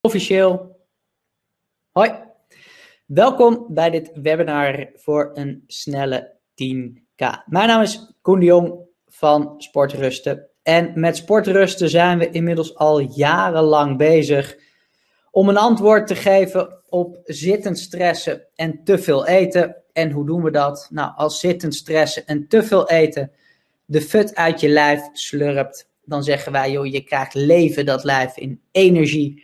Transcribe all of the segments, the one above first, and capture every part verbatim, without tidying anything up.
Officieel. Hoi, welkom bij dit webinar voor een snelle tien K. Mijn naam is Koen de Jong van Sportrusten. En met Sportrusten zijn we inmiddels al jarenlang bezig om een antwoord te geven op zittend stressen en te veel eten. En hoe doen we dat? Nou, als zittend stressen en te veel eten de fut uit je lijf slurpt, dan zeggen wij, joh, je krijgt leven dat lijf in energie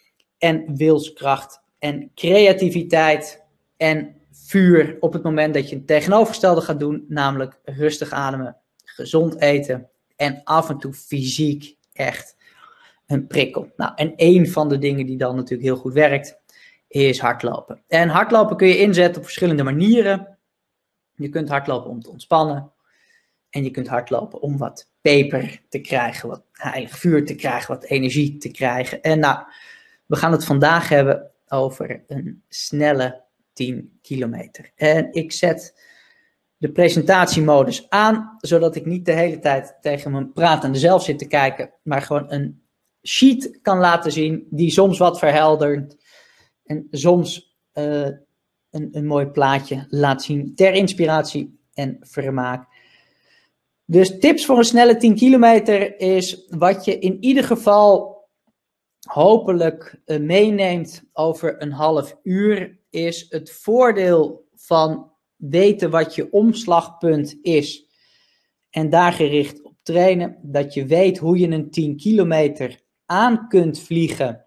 en wilskracht en creativiteit en vuur op het moment dat je het tegenovergestelde gaat doen, namelijk rustig ademen, gezond eten en af en toe fysiek echt een prikkel. Nou, en een van de dingen die dan natuurlijk heel goed werkt, is hardlopen. En hardlopen kun je inzetten op verschillende manieren. Je kunt hardlopen om te ontspannen en je kunt hardlopen om wat peper te krijgen, wat heilig vuur te krijgen, wat energie te krijgen. En nou, we gaan het vandaag hebben over een snelle tien kilometer. En ik zet de presentatiemodus aan, zodat ik niet de hele tijd tegen mijn pratende zelf zit te kijken, maar gewoon een sheet kan laten zien die soms wat verheldert en soms uh, een, een mooi plaatje laat zien ter inspiratie en vermaak. Dus tips voor een snelle tien kilometer is wat je in ieder geval hopelijk uh, meeneemt over een half uur, is het voordeel van weten wat je omslagpunt is en daar gericht op trainen, dat je weet hoe je een tien kilometer aan kunt vliegen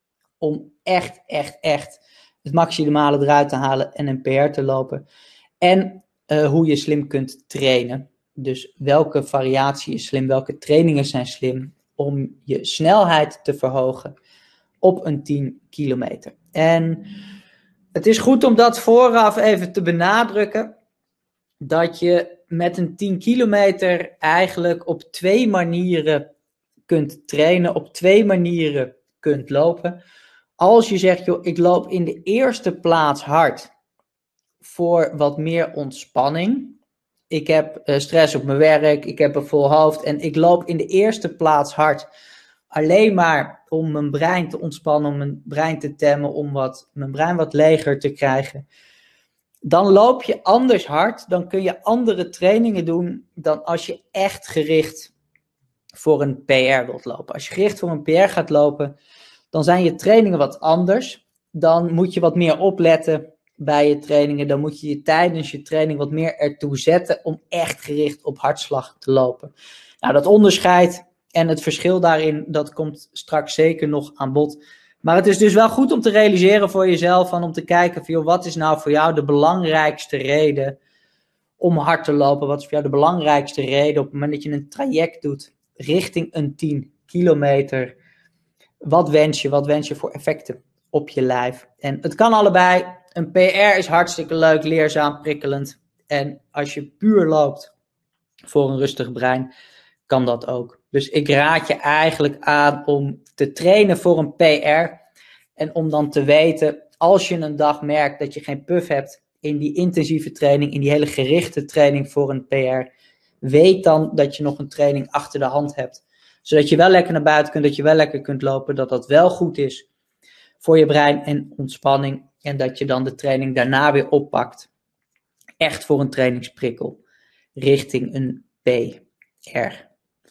om echt, echt, echt het maximale eruit te halen en een P R te lopen. En uh, hoe je slim kunt trainen. Dus welke variatie is slim, welke trainingen zijn slim om je snelheid te verhogen op een tien kilometer. En het is goed om dat vooraf even te benadrukken, dat je met een tien kilometer eigenlijk op twee manieren kunt trainen, op twee manieren kunt lopen. Als je zegt, joh, ik loop in de eerste plaats hard voor wat meer ontspanning. Ik heb uh, stress op mijn werk, ik heb een vol hoofd en ik loop in de eerste plaats hard alleen maar om mijn brein te ontspannen, om mijn brein te temmen, om wat, mijn brein wat leger te krijgen. Dan loop je anders hard, dan kun je andere trainingen doen dan als je echt gericht voor een P R wilt lopen. Als je gericht voor een P R gaat lopen, dan zijn je trainingen wat anders. Dan moet je wat meer opletten bij je trainingen. Dan moet je je tijdens je training wat meer ertoe zetten om echt gericht op hartslag te lopen. Nou, dat onderscheid en het verschil daarin, dat komt straks zeker nog aan bod. Maar het is dus wel goed om te realiseren voor jezelf, van om te kijken van, joh, wat is nou voor jou de belangrijkste reden om hard te lopen? Wat is voor jou de belangrijkste reden op het moment dat je een traject doet richting een tien kilometer? Wat wens je? Wat wens je voor effecten op je lijf? En het kan allebei. Een P R is hartstikke leuk, leerzaam, prikkelend. En als je puur loopt voor een rustig brein, kan dat ook. Dus ik raad je eigenlijk aan om te trainen voor een P R. En om dan te weten, als je een dag merkt dat je geen puff hebt in die intensieve training, in die hele gerichte training voor een P R, weet dan dat je nog een training achter de hand hebt. Zodat je wel lekker naar buiten kunt, dat je wel lekker kunt lopen, dat dat wel goed is voor je brein en ontspanning. En dat je dan de training daarna weer oppakt. Echt voor een trainingsprikkel richting een P R.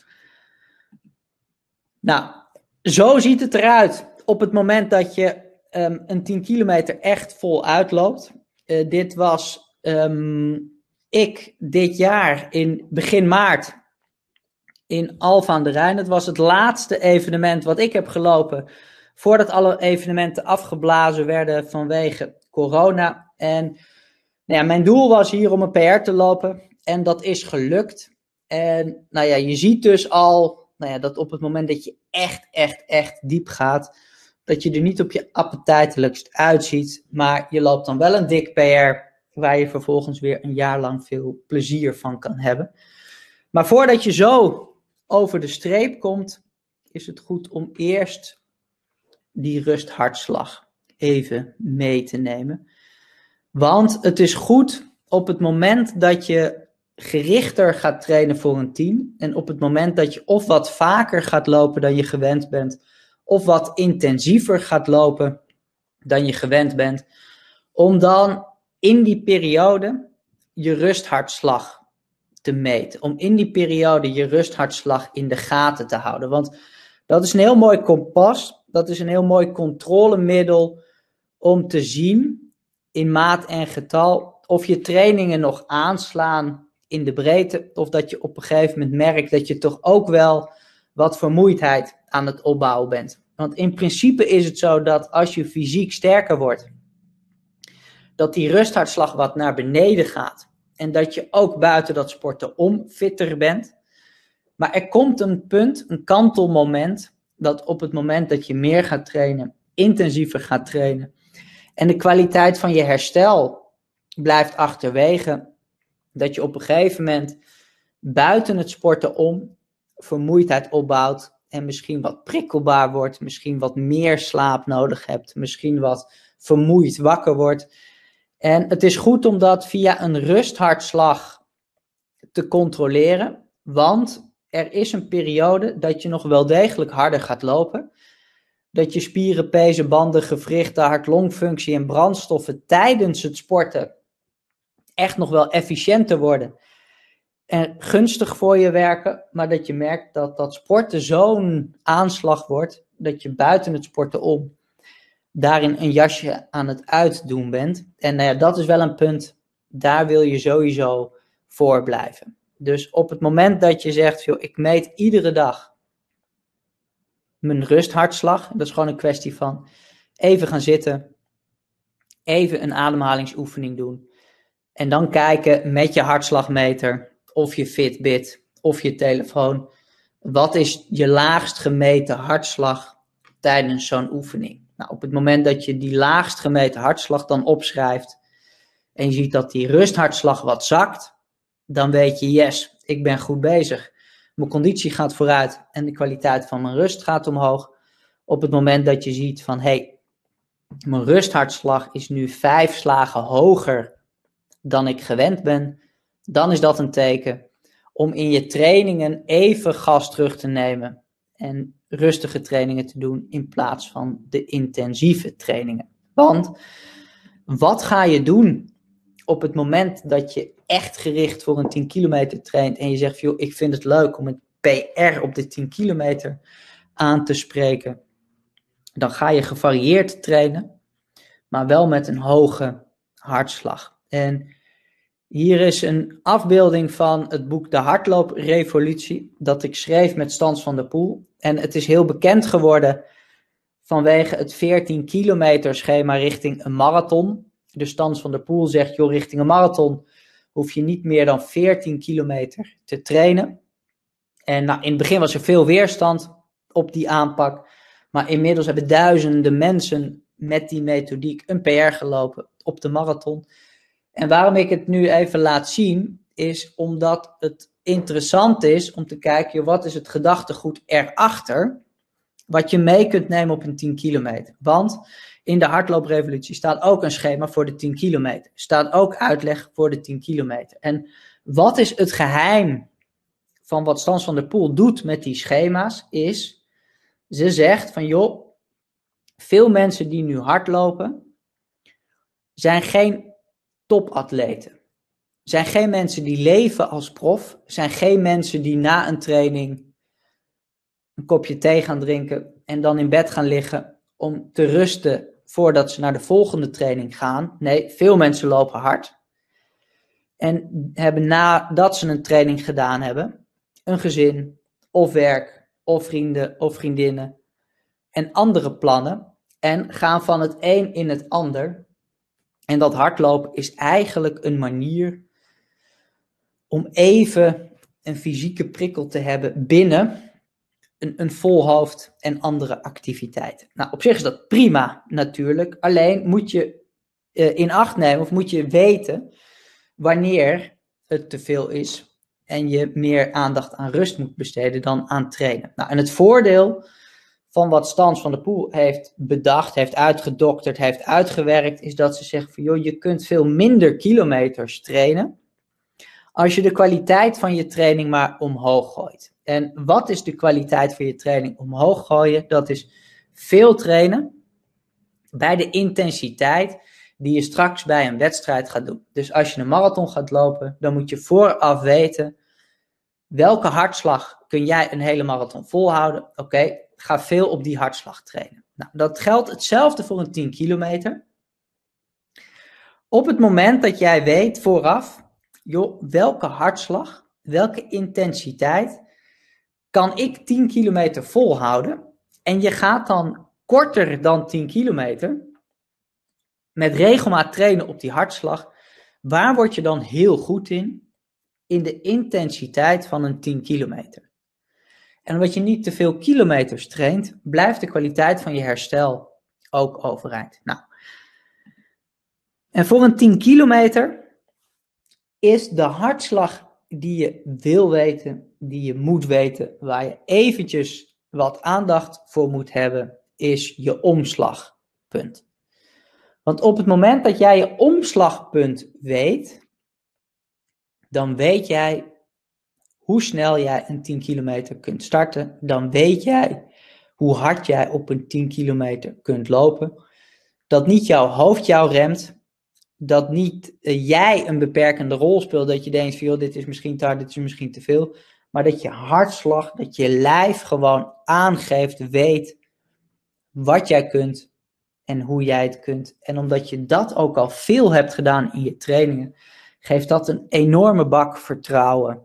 Nou, zo ziet het eruit op het moment dat je um, een tien kilometer echt vol uitloopt. Uh, dit was um, ik dit jaar in begin maart in Alphen aan de Rijn. Het was het laatste evenement wat ik heb gelopen voordat alle evenementen afgeblazen werden vanwege corona. En nou ja, mijn doel was hier om een P R te lopen en dat is gelukt. En nou ja, je ziet dus al nou ja, dat op het moment dat je echt, echt, echt diep gaat, dat je er niet op je appetijtelijkst uitziet, maar je loopt dan wel een dik P R waar je vervolgens weer een jaar lang veel plezier van kan hebben. Maar voordat je zo over de streep komt, is het goed om eerst die rusthartslag even mee te nemen. Want het is goed op het moment dat je gerichter gaat trainen voor een team en op het moment dat je of wat vaker gaat lopen dan je gewend bent, of wat intensiever gaat lopen dan je gewend bent, om dan in die periode je rusthartslag te meten. Om in die periode je rusthartslag in de gaten te houden. Want dat is een heel mooi kompas. Dat is een heel mooi controlemiddel om te zien in maat en getal of je trainingen nog aanslaan in de breedte. Of dat je op een gegeven moment merkt dat je toch ook wel wat vermoeidheid aan het opbouwen bent. Want in principe is het zo dat als je fysiek sterker wordt, dat die rusthartslag wat naar beneden gaat. En dat je ook buiten dat sporten om fitter bent. Maar er komt een punt, een kantelmoment, dat op het moment dat je meer gaat trainen, intensiever gaat trainen, en de kwaliteit van je herstel blijft achterwege, dat je op een gegeven moment buiten het sporten om vermoeidheid opbouwt en misschien wat prikkelbaar wordt, misschien wat meer slaap nodig hebt, misschien wat vermoeid wakker wordt. En het is goed om dat via een rusthartslag te controleren, want er is een periode dat je nog wel degelijk harder gaat lopen, dat je spieren, pezen, banden, gewrichten, hart-longfunctie en brandstoffen tijdens het sporten echt nog wel efficiënter worden en gunstig voor je werken, maar dat je merkt dat dat sporten zo'n aanslag wordt, dat je buiten het sporten om daarin een jasje aan het uitdoen bent. En nou ja, dat is wel een punt, daar wil je sowieso voor blijven. Dus op het moment dat je zegt, joh, ik meet iedere dag mijn rusthartslag, dat is gewoon een kwestie van even gaan zitten, even een ademhalingsoefening doen en dan kijken met je hartslagmeter of je Fitbit of je telefoon, wat is je laagst gemeten hartslag tijdens zo'n oefening. Nou, op het moment dat je die laagst gemeten hartslag dan opschrijft en je ziet dat die rusthartslag wat zakt, dan weet je, yes, ik ben goed bezig. Mijn conditie gaat vooruit en de kwaliteit van mijn rust gaat omhoog. Op het moment dat je ziet van, hé, hey, mijn rusthartslag is nu vijf slagen hoger dan ik gewend ben, dan is dat een teken om in je trainingen even gas terug te nemen en rustige trainingen te doen in plaats van de intensieve trainingen. Want wat ga je doen op het moment dat je echt gericht voor een tien kilometer traint en je zegt, joh, ik vind het leuk om een P R op de tien kilometer aan te spreken, dan ga je gevarieerd trainen, maar wel met een hoge hartslag. En hier is een afbeelding van het boek De Hardlooprevolutie, dat ik schreef met Stans van der Poel. En het is heel bekend geworden vanwege het veertien kilometer schema richting een marathon. Dus Stans van der Poel zegt, joh, richting een marathon hoef je niet meer dan veertien kilometer te trainen. En nou, in het begin was er veel weerstand op die aanpak, maar inmiddels hebben duizenden mensen met die methodiek een P R gelopen op de marathon. En waarom ik het nu even laat zien, is omdat het interessant is om te kijken, joh, wat is het gedachtegoed erachter, wat je mee kunt nemen op een tien kilometer. Want in de hardlooprevolutie staat ook een schema voor de tien kilometer. Staat ook uitleg voor de tien kilometer. En wat is het geheim van wat Stans van der Poel doet met die schema's, is, ze zegt van, joh, veel mensen die nu hardlopen, zijn geen topatleten. Zijn geen mensen die leven als prof, zijn geen mensen die na een training een kopje thee gaan drinken en dan in bed gaan liggen om te rusten voordat ze naar de volgende training gaan. Nee, veel mensen lopen hard en hebben nadat ze een training gedaan hebben, een gezin of werk of vrienden of vriendinnen en andere plannen en gaan van het een in het ander. En dat hardlopen is eigenlijk een manier om even een fysieke prikkel te hebben binnen een, een vol hoofd en andere activiteiten. Nou, op zich is dat prima natuurlijk, alleen moet je uh, in acht nemen of moet je weten wanneer het te veel is en je meer aandacht aan rust moet besteden dan aan trainen. Nou, en het voordeel van wat Stans van der Poel heeft bedacht, heeft uitgedokterd, heeft uitgewerkt, is dat ze zegt van, joh, je kunt veel minder kilometers trainen als je de kwaliteit van je training maar omhoog gooit. En wat is de kwaliteit van je training omhoog gooien? Dat is veel trainen bij de intensiteit die je straks bij een wedstrijd gaat doen. Dus als je een marathon gaat lopen, dan moet je vooraf weten welke hartslag kun jij een hele marathon volhouden. Oké, okay, ga veel op die hartslag trainen. Nou, dat geldt hetzelfde voor een tien kilometer. Op het moment dat jij weet vooraf, joh, welke hartslag, welke intensiteit kan ik tien kilometer volhouden? En je gaat dan korter dan tien kilometer met regelmaat trainen op die hartslag. Waar word je dan heel goed in? In de intensiteit van een tien kilometer. En omdat je niet te veel kilometers traint, blijft de kwaliteit van je herstel ook overeind. Nou, en voor een tien kilometer is de hartslag die je wil weten, die je moet weten, waar je eventjes wat aandacht voor moet hebben, is je omslagpunt. Want op het moment dat jij je omslagpunt weet, dan weet jij hoe snel jij een tien kilometer kunt starten. Dan weet jij hoe hard jij op een tien kilometer kunt lopen. Dat niet jouw hoofd jou remt. Dat niet uh, jij een beperkende rol speelt. Dat je denkt van joh, dit is misschien te hard, dit is misschien te veel. Maar dat je hartslag, dat je lijf gewoon aangeeft, weet wat jij kunt en hoe jij het kunt. En omdat je dat ook al veel hebt gedaan in je trainingen, geeft dat een enorme bak vertrouwen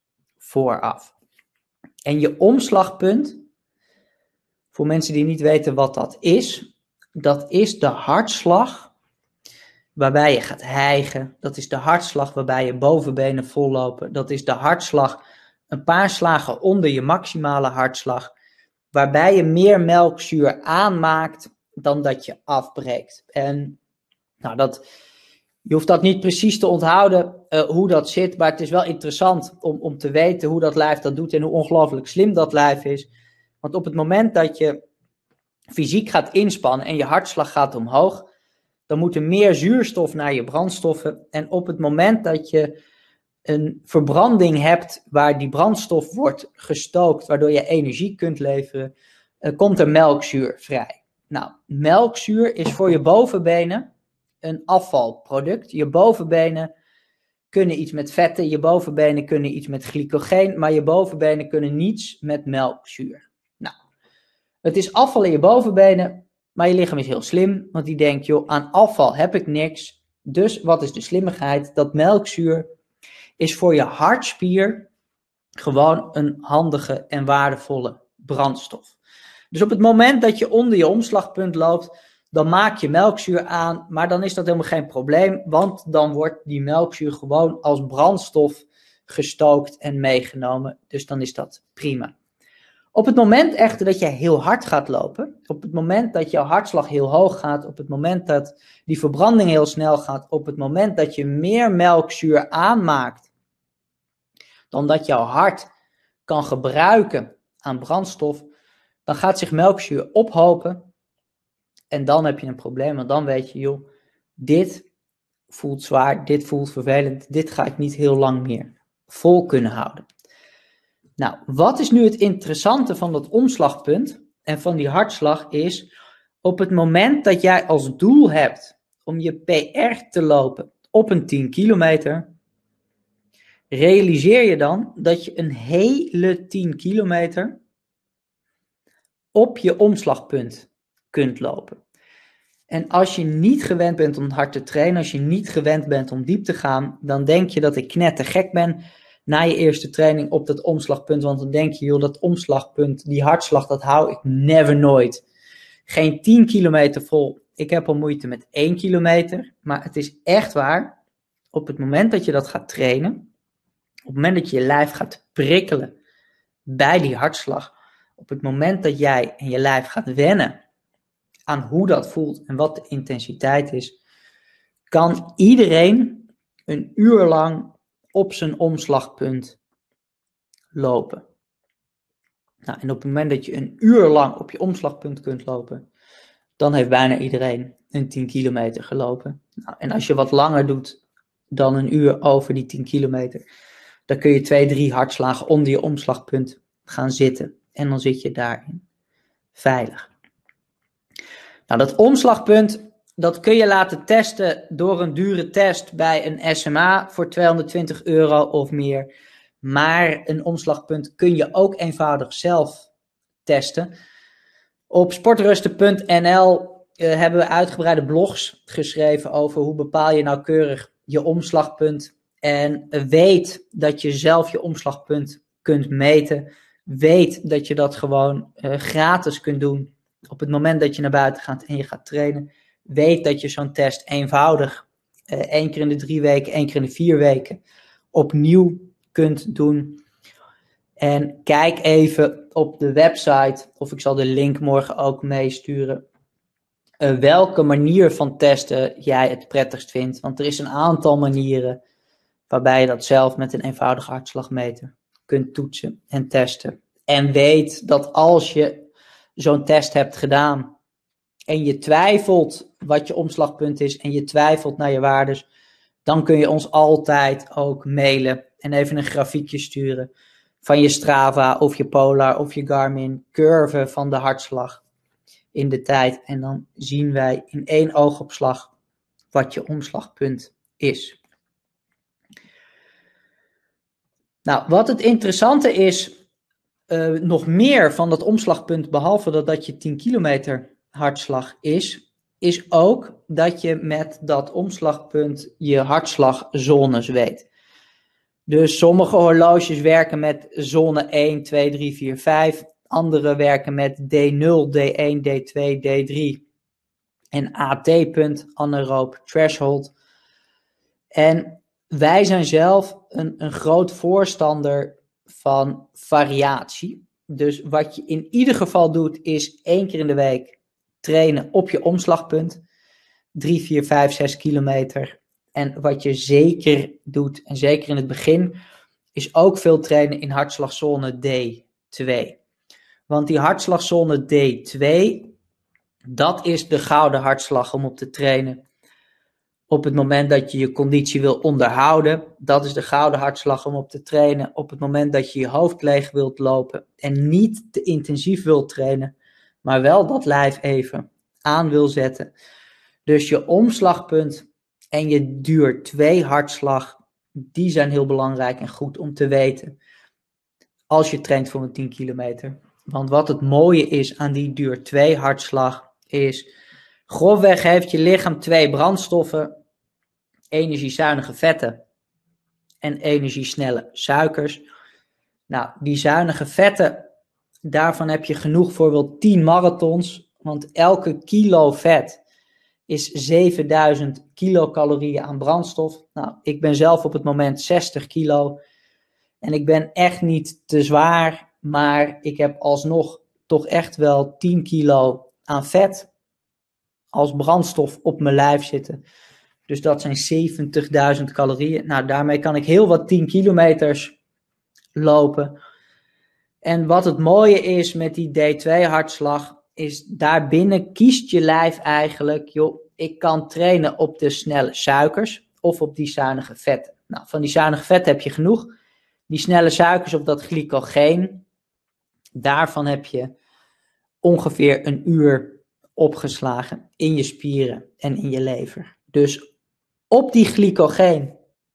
vooraf. En je omslagpunt, voor mensen die niet weten wat dat is, dat is de hartslag waarbij je gaat hijgen. Dat is de hartslag waarbij je bovenbenen vollopen. Dat is de hartslag een paar slagen onder je maximale hartslag, waarbij je meer melkzuur aanmaakt dan dat je afbreekt. En nou, dat, je hoeft dat niet precies te onthouden uh, hoe dat zit, maar het is wel interessant om, om te weten hoe dat lijf dat doet en hoe ongelooflijk slim dat lijf is. Want op het moment dat je fysiek gaat inspannen en je hartslag gaat omhoog, dan moet er meer zuurstof naar je brandstoffen. En op het moment dat je een verbranding hebt waar die brandstof wordt gestookt, waardoor je energie kunt leveren, uh, komt er melkzuur vrij. Nou, melkzuur is voor je bovenbenen een afvalproduct. Je bovenbenen kunnen iets met vetten, je bovenbenen kunnen iets met glycogeen, maar je bovenbenen kunnen niets met melkzuur. Nou, het is afval in je bovenbenen, maar je lichaam is heel slim, want die denkt, joh, aan afval heb ik niks. Dus wat is de slimmigheid? Dat melkzuur is voor je hartspier gewoon een handige en waardevolle brandstof. Dus op het moment dat je onder je omslagpunt loopt, dan maak je melkzuur aan, maar dan is dat helemaal geen probleem, want dan wordt die melkzuur gewoon als brandstof gestookt en meegenomen. Dus dan is dat prima. Op het moment echter dat jij heel hard gaat lopen, op het moment dat jouw hartslag heel hoog gaat, op het moment dat die verbranding heel snel gaat, op het moment dat je meer melkzuur aanmaakt dan dat jouw hart kan gebruiken aan brandstof, dan gaat zich melkzuur ophopen en dan heb je een probleem. Want dan weet je, joh, dit voelt zwaar, dit voelt vervelend, dit ga ik niet heel lang meer vol kunnen houden. Nou, wat is nu het interessante van dat omslagpunt en van die hartslag is, op het moment dat jij als doel hebt om je P R te lopen op een tien kilometer, realiseer je dan dat je een hele tien kilometer op je omslagpunt kunt lopen. En als je niet gewend bent om hard te trainen, als je niet gewend bent om diep te gaan, dan denk je dat ik knettergek ben na je eerste training op dat omslagpunt. Want dan denk je, joh, dat omslagpunt, die hartslag, dat hou ik never nooit. Geen tien kilometer vol. Ik heb al moeite met één kilometer. Maar het is echt waar, op het moment dat je dat gaat trainen, op het moment dat je je lijf gaat prikkelen bij die hartslag, op het moment dat jij en je lijf gaat wennen aan hoe dat voelt en wat de intensiteit is, kan iedereen een uur lang op zijn omslagpunt lopen. Nou, en op het moment dat je een uur lang op je omslagpunt kunt lopen, dan heeft bijna iedereen een tien kilometer gelopen. Nou, en als je wat langer doet dan een uur over die tien kilometer, dan kun je twee, drie hartslagen onder je omslagpunt gaan zitten. En dan zit je daarin veilig. Nou, dat omslagpunt, dat kun je laten testen door een dure test bij een S M A voor tweehonderdtwintig euro of meer. Maar een omslagpunt kun je ook eenvoudig zelf testen. Op sportrusten punt n l uh, hebben we uitgebreide blogs geschreven over hoe bepaal je nauwkeurig je omslagpunt. En uh, weet dat je zelf je omslagpunt kunt meten. Weet dat je dat gewoon uh, gratis kunt doen op het moment dat je naar buiten gaat en je gaat trainen. Weet dat je zo'n test eenvoudig uh, één keer in de drie weken, één keer in de vier weken opnieuw kunt doen. En kijk even op de website, of ik zal de link morgen ook meesturen, uh, welke manier van testen jij het prettigst vindt. Want er is een aantal manieren waarbij je dat zelf met een eenvoudige hartslagmeter kunt toetsen en testen. En weet dat als je zo'n test hebt gedaan en je twijfelt wat je omslagpunt is en je twijfelt naar je waardes, dan kun je ons altijd ook mailen en even een grafiekje sturen van je Strava of je Polar of je Garmin, curve van de hartslag in de tijd. En dan zien wij in één oogopslag wat je omslagpunt is. Nou, wat het interessante is, uh, nog meer van dat omslagpunt, behalve dat dat je tien kilometer hartslag is, is ook dat je met dat omslagpunt je hartslagzones weet. Dus sommige horloges werken met zone één, twee, drie, vier, vijf. Andere werken met D nul, D één, D twee, D drie en A T-punt, anaerobe threshold. En wij zijn zelf een, een groot voorstander van variatie. Dus wat je in ieder geval doet is één keer in de week trainen op je omslagpunt. drie, vier, vijf, zes kilometer. En wat je zeker doet, en zeker in het begin, is ook veel trainen in hartslagzone D twee. Want die hartslagzone D twee, dat is de gouden hartslag om op te trainen. Op het moment dat je je conditie wil onderhouden, dat is de gouden hartslag om op te trainen. Op het moment dat je je hoofd leeg wilt lopen en niet te intensief wilt trainen, maar wel dat lijf even aan wil zetten. Dus je omslagpunt en je duur twee hartslag, die zijn heel belangrijk en goed om te weten als je traint voor een tien kilometer. Want wat het mooie is aan die duur twee hartslag is, grofweg heeft je lichaam twee brandstoffen, energiezuinige vetten en energiesnelle suikers. Nou, die zuinige vetten, daarvan heb je genoeg voor wel tien marathons, want elke kilo vet is zevenduizend kilocalorieën aan brandstof. Nou, ik ben zelf op het moment zestig kilo en ik ben echt niet te zwaar, maar ik heb alsnog toch echt wel tien kilo aan vet als brandstof op mijn lijf zitten. Dus dat zijn zeventigduizend calorieën. Nou, daarmee kan ik heel wat tien kilometers lopen. En wat het mooie is met die D twee hartslag, is daarbinnen kiest je lijf eigenlijk, joh, ik kan trainen op de snelle suikers of op die zuinige vetten. Nou, van die zuinige vetten heb je genoeg. Die snelle suikers op dat glycogeen, daarvan heb je ongeveer een uur opgeslagen in je spieren en in je lever. Dus op die glycogeen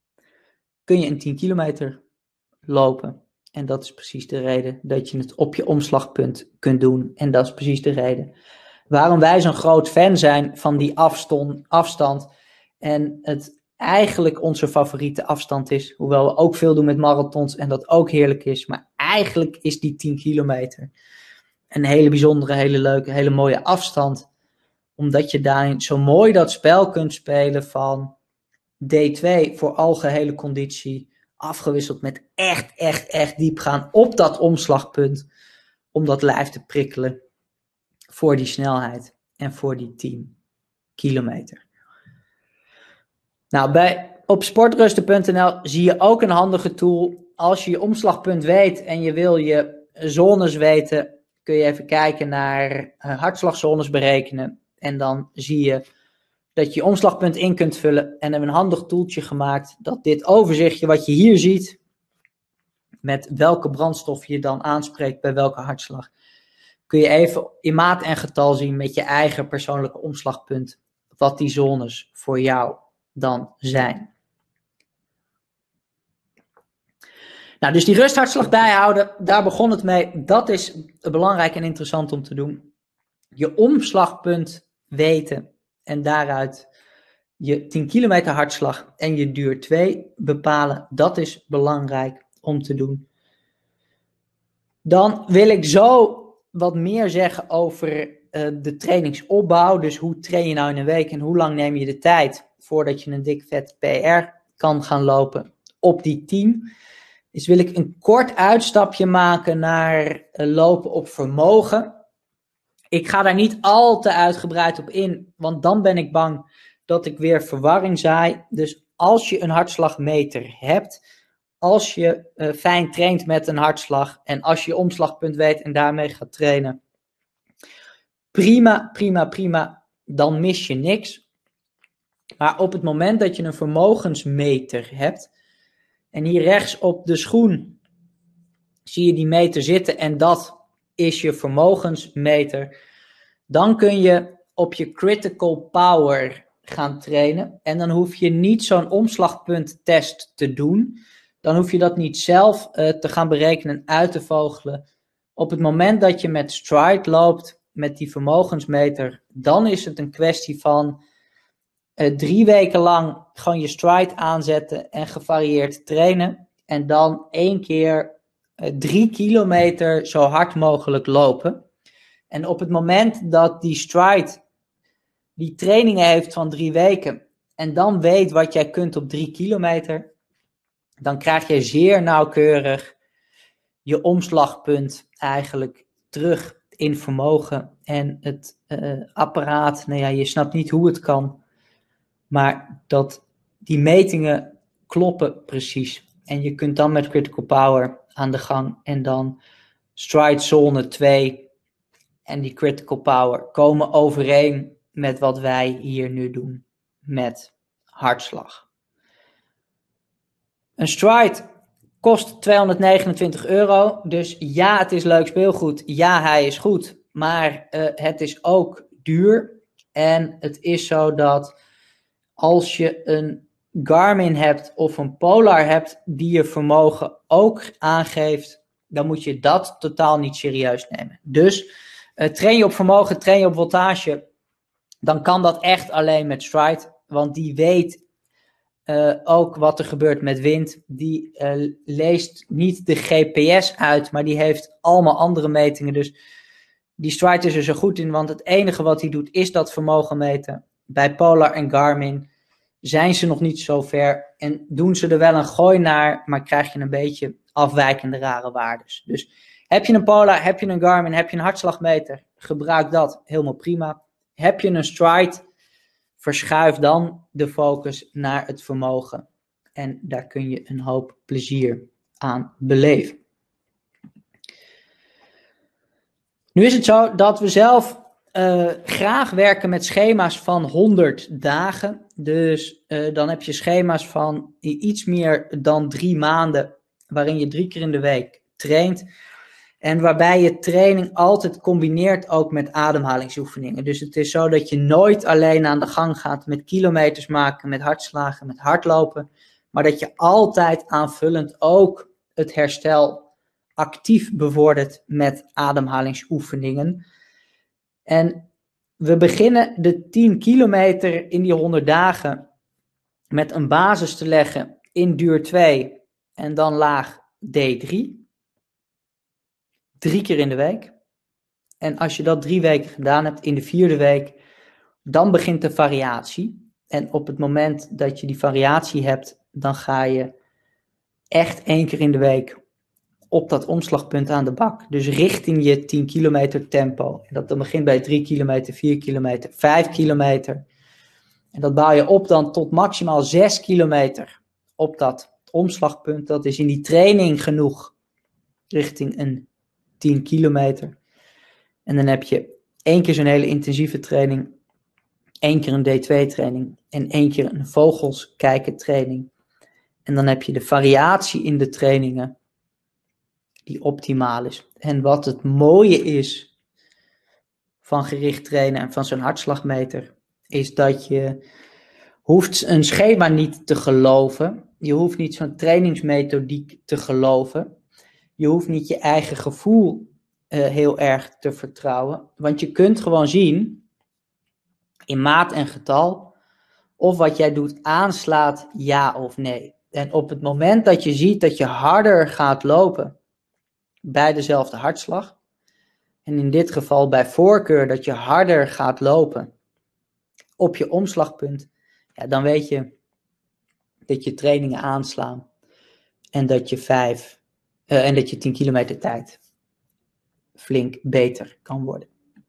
kun je een tien kilometer lopen. En dat is precies de reden dat je het op je omslagpunt kunt doen. En dat is precies de reden waarom wij zo'n groot fan zijn van die afstand, afstand. En het eigenlijk onze favoriete afstand is. Hoewel we ook veel doen met marathons en dat ook heerlijk is. Maar eigenlijk is die tien kilometer een hele bijzondere, hele leuke, hele mooie afstand. Omdat je daarin zo mooi dat spel kunt spelen van D twee voor algehele conditie. Afgewisseld met echt, echt, echt diep gaan op dat omslagpunt. Om dat lijf te prikkelen voor die snelheid en voor die tien kilometer. Nou, bij, op sportrusten punt n l zie je ook een handige tool. Als je je omslagpunt weet en je wil je zones weten, kun je even kijken naar uh, hartslagzones berekenen. En dan zie je dat je je omslagpunt in kunt vullen. En hebben een handig toeltje gemaakt dat dit overzichtje wat je hier ziet, met welke brandstof je dan aanspreekt bij welke hartslag, kun je even in maat en getal zien met je eigen persoonlijke omslagpunt, wat die zones voor jou dan zijn. Nou, dus die rusthartslag bijhouden, daar begon het mee. Dat is belangrijk en interessant om te doen. Je omslagpunt weten en daaruit je tien kilometer hartslag en je duur twee bepalen. Dat is belangrijk om te doen. Dan wil ik zo wat meer zeggen over uh, de trainingsopbouw. Dus hoe train je nou in een week en hoe lang neem je de tijd voordat je een dik vet P R kan gaan lopen op die tien. Dus wil ik een kort uitstapje maken naar uh, lopen op vermogen. Ik ga daar niet al te uitgebreid op in, want dan ben ik bang dat ik weer verwarring zaai. Dus als je een hartslagmeter hebt, als je uh, fijn traint met een hartslag en als je je omslagpunt weet en daarmee gaat trainen, prima, prima, prima, dan mis je niks. Maar op het moment dat je een vermogensmeter hebt en hier rechts op de schoen zie je die meter zitten en dat is je vermogensmeter, dan kun je op je critical power gaan trainen en dan hoef je niet zo'n omslagpunttest te doen. Dan hoef je dat niet zelf uh, te gaan berekenen en uit te vogelen. Op het moment dat je met stride loopt, met die vermogensmeter, dan is het een kwestie van uh, drie weken lang gewoon je stride aanzetten en gevarieerd trainen. En dan één keer uh, drie kilometer zo hard mogelijk lopen. En op het moment dat die stride die trainingen heeft van drie weken en dan weet wat jij kunt op drie kilometer, dan krijg je zeer nauwkeurig je omslagpunt eigenlijk terug in vermogen. En het uh, apparaat, nou ja, je snapt niet hoe het kan, maar dat die metingen kloppen precies. En je kunt dan met critical power aan de gang en dan stride zone twee en die critical power komen overeen met wat wij hier nu doen met hartslag. Een stride kost tweehonderdnegenentwintig euro, dus ja, het is leuk speelgoed, ja, hij is goed, maar uh, het is ook duur. En het is zo dat als je een Garmin hebt of een Polar hebt die je vermogen ook aangeeft, dan moet je dat totaal niet serieus nemen. Dus uh, train je op vermogen, train je op voltage, dan kan dat echt alleen met stride, want die weet Uh, ook wat er gebeurt met wind. Die uh, leest niet de G P S uit, maar die heeft allemaal andere metingen. Dus die stride is er zo goed in, want het enige wat hij doet is dat vermogen meten. Bij Polar en Garmin zijn ze nog niet zo ver en doen ze er wel een gooi naar, maar krijg je een beetje afwijkende rare waardes. Dus heb je een Polar, heb je een Garmin, heb je een hartslagmeter, gebruik dat, helemaal prima. Heb je een stride, verschuif dan de focus naar het vermogen. En daar kun je een hoop plezier aan beleven. Nu is het zo dat we zelf uh, graag werken met schema's van honderd dagen. Dus uh, dan heb je schema's van iets meer dan drie maanden, waarin je drie keer in de week traint. En waarbij je training altijd combineert ook met ademhalingsoefeningen. Dus het is zo dat je nooit alleen aan de gang gaat met kilometers maken, met hartslagen, met hardlopen. Maar dat je altijd aanvullend ook het herstel actief bevordert met ademhalingsoefeningen. En we beginnen de tien kilometer in die honderd dagen met een basis te leggen in duur twee en dan laag D drie. Drie keer in de week. En als je dat drie weken gedaan hebt, in de vierde week, dan begint de variatie. En op het moment dat je die variatie hebt, dan ga je echt één keer in de week op dat omslagpunt aan de bak. Dus richting je tien kilometer tempo. En dat dan begint bij drie kilometer, vier kilometer, vijf kilometer. En dat bouw je op dan tot maximaal zes kilometer op dat omslagpunt. Dat is in die training genoeg richting een tien kilometer. En dan heb je één keer zo'n hele intensieve training, één keer een D twee training en één keer een vogels kijken training. En dan heb je de variatie in de trainingen die optimaal is. En wat het mooie is van gericht trainen en van zo'n hartslagmeter is dat je hoeft een schema niet te geloven. Je hoeft niet zo'n trainingsmethodiek te geloven. Je hoeft niet je eigen gevoel uh, heel erg te vertrouwen. Want je kunt gewoon zien, in maat en getal, of wat jij doet aanslaat, ja of nee. En op het moment dat je ziet dat je harder gaat lopen bij dezelfde hartslag, en in dit geval bij voorkeur dat je harder gaat lopen op je omslagpunt, ja, dan weet je dat je trainingen aanslaan en dat je vijf uh, en dat je tien kilometer tijd flink beter kan worden.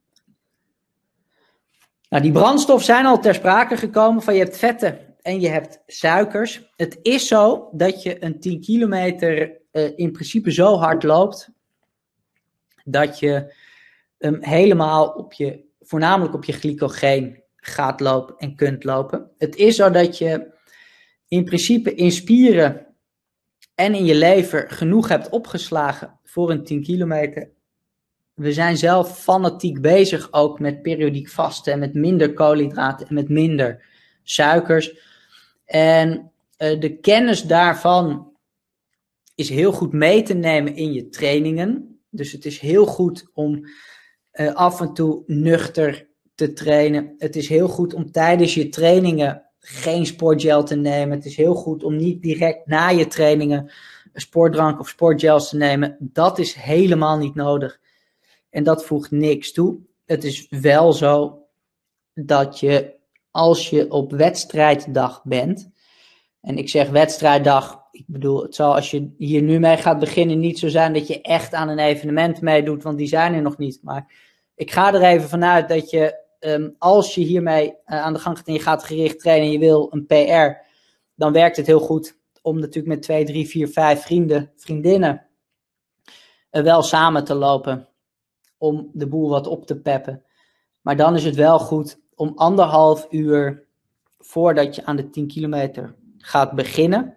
Nou, die brandstof zijn al ter sprake gekomen van je hebt vetten en je hebt suikers. Het is zo dat je een tien kilometer uh, in principe zo hard loopt dat je um, helemaal op je, voornamelijk op je glycogeen gaat lopen en kunt lopen. Het is zo dat je in principe in spieren en in je lever genoeg hebt opgeslagen voor een tien kilometer. We zijn zelf fanatiek bezig ook met periodiek vasten en met minder koolhydraten en met minder suikers. En uh, de kennis daarvan is heel goed mee te nemen in je trainingen. Dus het is heel goed om uh, af en toe nuchter te trainen. Het is heel goed om tijdens je trainingen geen sportgel te nemen. Het is heel goed om niet direct na je trainingen een sportdrank of sportgels te nemen. Dat is helemaal niet nodig. En dat voegt niks toe. Het is wel zo dat je, als je op wedstrijddag bent, en ik zeg wedstrijddag, ik bedoel, het zal als je hier nu mee gaat beginnen niet zo zijn dat je echt aan een evenement meedoet, want die zijn er nog niet. Maar ik ga er even vanuit dat je, um, als je hiermee uh, aan de gang gaat en je gaat gericht trainen en je wil een P R, dan werkt het heel goed om natuurlijk met twee, drie, vier, vijf vrienden, vriendinnen uh, wel samen te lopen, om de boel wat op te peppen. Maar dan is het wel goed om anderhalf uur voordat je aan de tien kilometer gaat beginnen,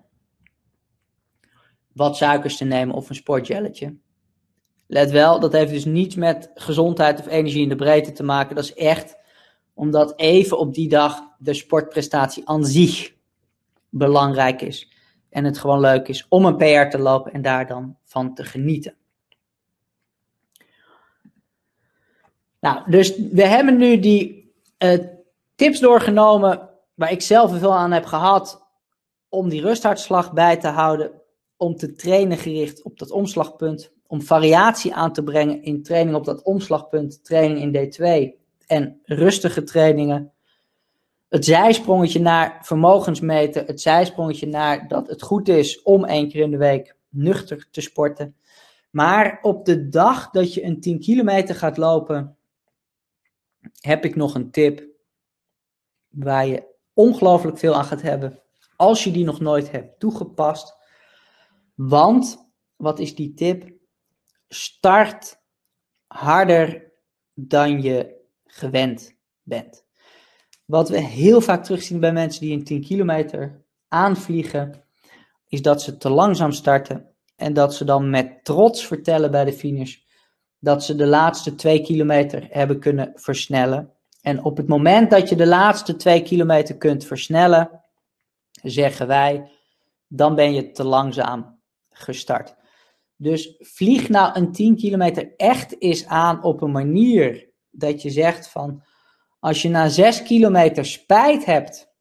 wat suikers te nemen of een sportgelletje. Let wel, dat heeft dus niets met gezondheid of energie in de breedte te maken. Dat is echt omdat even op die dag de sportprestatie aan zich belangrijk is. En het gewoon leuk is om een P R te lopen en daar dan van te genieten. Nou, dus we hebben nu die uh, tips doorgenomen waar ik zelf veel aan heb gehad om die rusthartslag bij te houden, om te trainen gericht op dat omslagpunt, om variatie aan te brengen in training op dat omslagpunt, training in D twee en rustige trainingen. Het zijsprongetje naar vermogensmeten, het zijsprongetje naar dat het goed is om één keer in de week nuchter te sporten. Maar op de dag dat je een tien kilometer gaat lopen, heb ik nog een tip waar je ongelooflijk veel aan gaat hebben als je die nog nooit hebt toegepast. Want, wat is die tip? Start harder dan je gewend bent. Wat we heel vaak terugzien bij mensen die een tien kilometer aanvliegen, is dat ze te langzaam starten en dat ze dan met trots vertellen bij de finish dat ze de laatste twee kilometer hebben kunnen versnellen. En op het moment dat je de laatste twee kilometer kunt versnellen, zeggen wij, dan ben je te langzaam gestart. Dus vlieg nou een tien kilometer echt eens aan op een manier dat je zegt van, als je na zes kilometer spijt hebt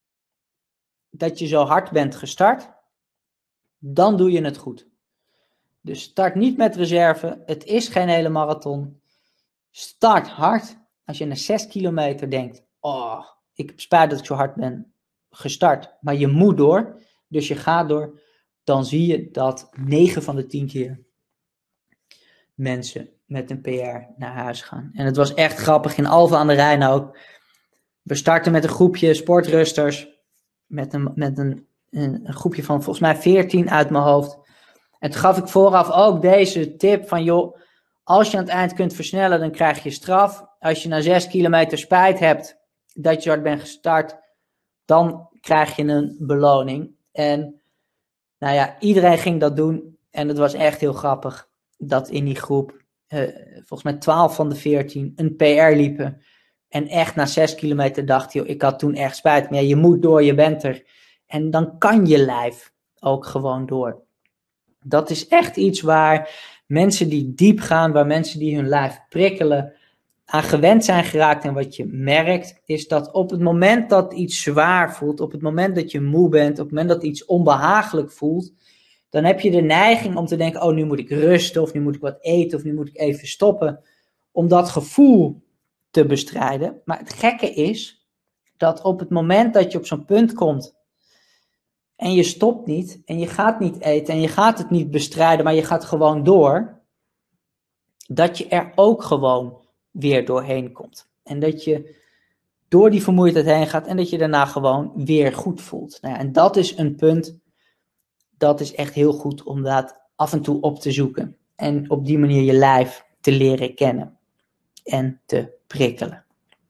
dat je zo hard bent gestart, dan doe je het goed. Dus start niet met reserve, het is geen hele marathon. Start hard. Als je na zes kilometer denkt, oh, ik heb spijt dat ik zo hard ben gestart, maar je moet door, dus je gaat door, dan zie je dat negen van de tien keer mensen met een P R naar huis gaan. En het was echt grappig in Alphen aan de Rijn ook. We starten met een groepje sportrusters, met een, met een, een groepje van volgens mij veertien uit mijn hoofd. En toen gaf ik vooraf ook deze tip van, joh, als je aan het eind kunt versnellen, dan krijg je straf. Als je na zes kilometer spijt hebt dat je zo hard bent gestart, dan krijg je een beloning. En nou ja, iedereen ging dat doen. En het was echt heel grappig dat in die groep uh, volgens mij twaalf van de veertien een P R liepen. En echt na zes kilometer dacht je, ik had toen echt spijt. Maar ja, je moet door, je bent er. En dan kan je lijf ook gewoon door. Dat is echt iets waar mensen die diep gaan, waar mensen die hun lijf prikkelen, aan gewend zijn geraakt. En wat je merkt, is dat op het moment dat iets zwaar voelt, op het moment dat je moe bent, op het moment dat iets onbehagelijk voelt, dan heb je de neiging om te denken, oh, nu moet ik rusten, of nu moet ik wat eten, of nu moet ik even stoppen, om dat gevoel te bestrijden. Maar het gekke is, dat op het moment dat je op zo'n punt komt, en je stopt niet, en je gaat niet eten, en je gaat het niet bestrijden, maar je gaat gewoon door, dat je er ook gewoon weer doorheen komt. En dat je door die vermoeidheid heen gaat, en dat je daarna gewoon weer goed voelt. Nou ja, en dat is een punt, dat is echt heel goed om dat af en toe op te zoeken. En op die manier je lijf te leren kennen en te prikkelen.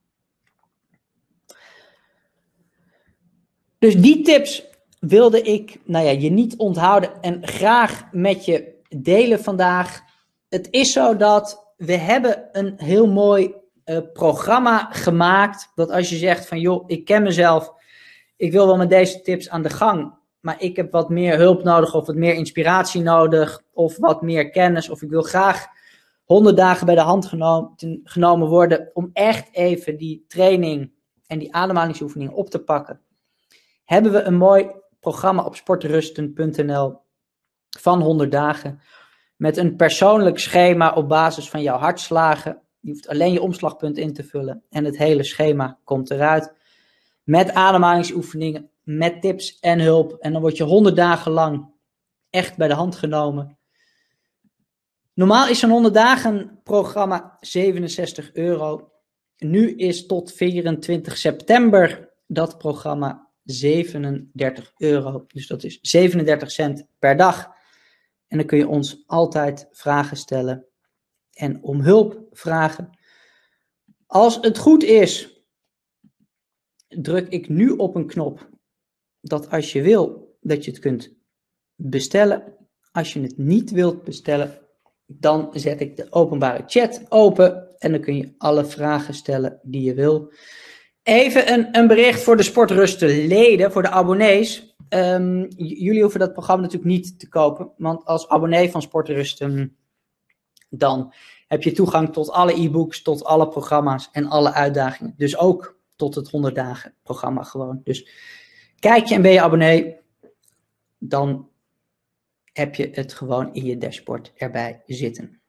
Dus die tips wilde ik nou ja, je niet onthouden en graag met je delen vandaag. Het is zo dat we hebben een heel mooi uh, programma gemaakt. Dat als je zegt van joh, ik ken mezelf. Ik wil wel met deze tips aan de gang. Maar ik heb wat meer hulp nodig of wat meer inspiratie nodig. Of wat meer kennis. Of ik wil graag honderd dagen bij de hand genomen, genomen worden. Om echt even die training en die ademhalingsoefeningen op te pakken. Hebben we een mooi programma op sportrusten punt n l van honderd dagen. Met een persoonlijk schema op basis van jouw hartslagen. Je hoeft alleen je omslagpunt in te vullen. En het hele schema komt eruit. Met ademhalingsoefeningen, met tips en hulp. En dan word je honderd dagen lang echt bij de hand genomen. Normaal is een honderd dagen programma zevenenzestig euro. Nu is tot vierentwintig september dat programma zevenendertig euro. Dus dat is zevenendertig cent per dag. En dan kun je ons altijd vragen stellen en om hulp vragen. Als het goed is, druk ik nu op een knop dat als je wil, dat je het kunt bestellen. Als je het niet wilt bestellen, dan zet ik de openbare chat open en dan kun je alle vragen stellen die je wil. Even een, een bericht voor de Sportrusten leden, voor de abonnees. Um, jullie hoeven dat programma natuurlijk niet te kopen, want als abonnee van Sportrusten, dan heb je toegang tot alle e-books, tot alle programma's en alle uitdagingen. Dus ook tot het honderd dagen programma gewoon. Dus kijk je en ben je abonnee, dan heb je het gewoon in je dashboard erbij zitten.